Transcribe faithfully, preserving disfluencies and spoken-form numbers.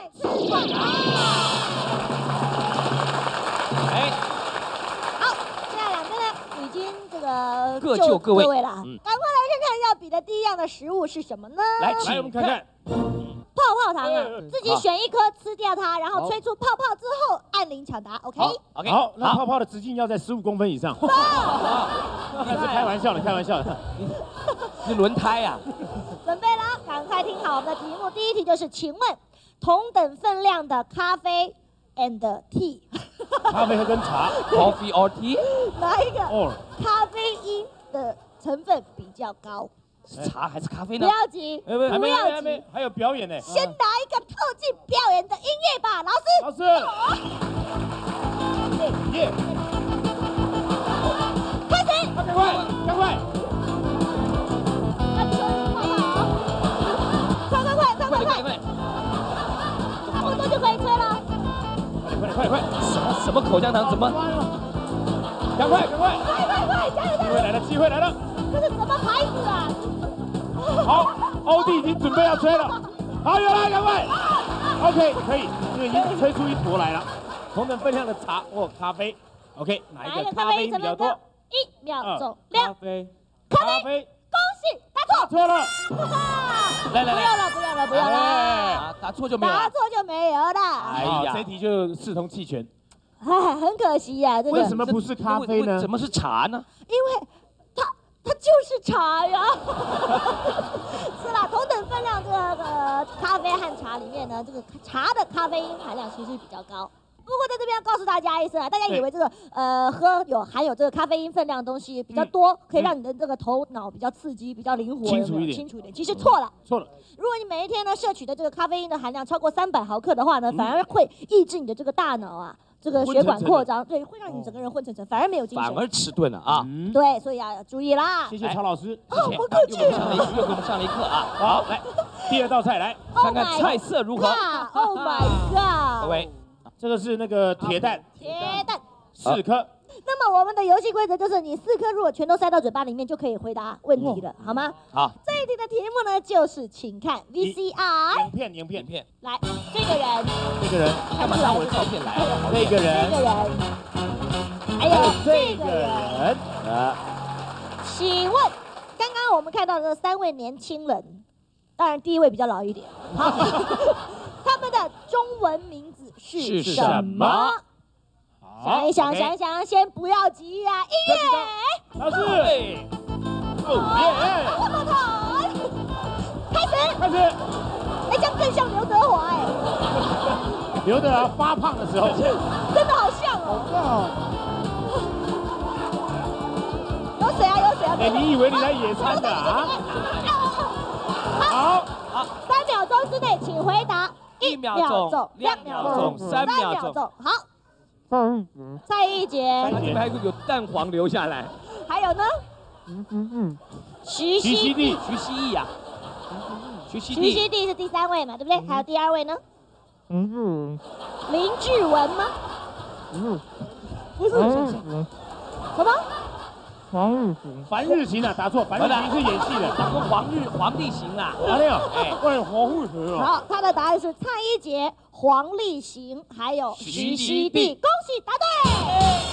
四块啊！ 哎， 好，现在两边呢已经这个各就各位了， 嗯赶快来看看要比的第一样的食物是什么呢？ 来， 来，我请们看看。 泡泡糖啊，自己选一颗吃掉它，然后好吹出泡泡之后按铃抢答 ，OK？ 好 ，OK， 好，那泡泡的直径要在十五公分以上。那是开玩笑的，开玩笑的。 是轮胎啊。 准备了，赶快听好我们的题目。第一题就是，请问同等分量的咖啡 and tea， 咖啡跟茶 ，coffee or tea， 哪一个 ，or 咖啡因的成分比较高？ 是茶还是咖啡不呢？ 要急， 哎，不，还不没，还要急没，，还有表演呢。 先来一个特技表演的音乐吧，老师。 老师， 对， 耶， 开始。 赶快，赶快， 按吹泡泡，快快快快快快， 快！ 差不多就可以吹了。 快点，快点，快点， 什么什么口香糖？怎么？ 赶快，赶快， 快快快，加油加油！ 机会来了，机会来了。 这是什么牌子啊？ 好，欧弟已经准备要吹了。好，有了，赶快。OK，可以，因为已经吹出一坨来了。同等分量的茶或咖啡。OK，哪一个咖啡因比较多？ 一秒钟， 咖两， 啡， 咖啡， 咖啡， 恭喜答错。 错了。 来来来不要了不要了不要了， 啊，答错就没有了。 答错就没有了。 哎呀， 好这题就视同弃权。 哎，很可惜呀，这个为什么不是咖啡呢？ 怎么是茶呢？ 因为它它就是茶呀。是啦，同等分量这个咖啡和茶里面呢，这个茶的咖啡因含量其实比较高。不过在这边要告诉大家一声啊，大家以为这个呃喝有含有这个咖啡因分量的东西比较多，可以让你的这个头脑比较刺激、比较灵活、 清楚一点清楚一点。其实错了。 错了。 如果你每一天呢摄取的这个咖啡因的含量超过三百毫克的话呢，反而会抑制你的这个大脑啊。这个血管扩张，对，会让你整个人昏沉沉，反而没有精神， 反而迟钝了啊！ 嗯， 对，所以要注意啦。 谢谢曹老师。 哦，不客气。 又给我们上了一又给我们上了一课啊！ 好，来第二道菜来， 看看菜色如何。 ？Oh my god！ 各位， 这个是那个铁蛋， 铁蛋。 四颗。 那么我们的游戏规则就是，你四颗如果全都塞到嘴巴里面，就可以回答问题了，好吗？ 好， 这一题的题目呢，就是请看 V C R。 影片，影片， 影片， 来，这个人， 这个人， 干嘛拿我的照片来啊？ 这个人， 这个人，还有这个人。 人，啊， 请问，刚刚我们看到的三位年轻人，当然第一位比较老一点，好，他们的中文名字是是什什么？ 么想一想， OK 想一想，先不要急呀、音乐， 老师， 对， 哦耶， 泡泡糖，开始。 开始。 哎，这样更像刘德华哎， 刘德华发胖的时候， 真的好像哦。有谁啊？有谁啊？ 哎，你以为你在野餐的啊？好， 好，三秒钟之内请回答。 一秒钟、两秒钟、三秒钟。 好。蔡一杰， 那你们还有蛋黄留下来。 还有呢？嗯嗯嗯。徐徐熙娣， 徐熙娣呀，徐熙徐熙娣， 娣是第三位嘛，对不对？还有第二位呢？嗯嗯。林志文吗？嗯。不是。什么？ 樊日行啊，答错，樊日行是演戏的。 他说黄日皇帝行啦。 哪里有？哎，喂，黄日行哦。 好，他的答案是蔡一杰、黄立行，还有徐熙娣。恭喜答对。